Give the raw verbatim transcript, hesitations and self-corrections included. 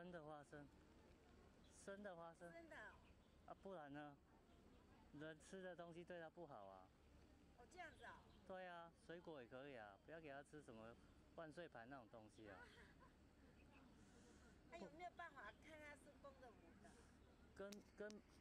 生的花生，生的花生。 真的哦。 啊，不然呢？人吃的东西对它不好啊。 哦，这样子哦。 对啊，水果也可以啊，不要给它吃什么万岁牌那种东西啊。 那有没有办法看它是公的母的？ 跟跟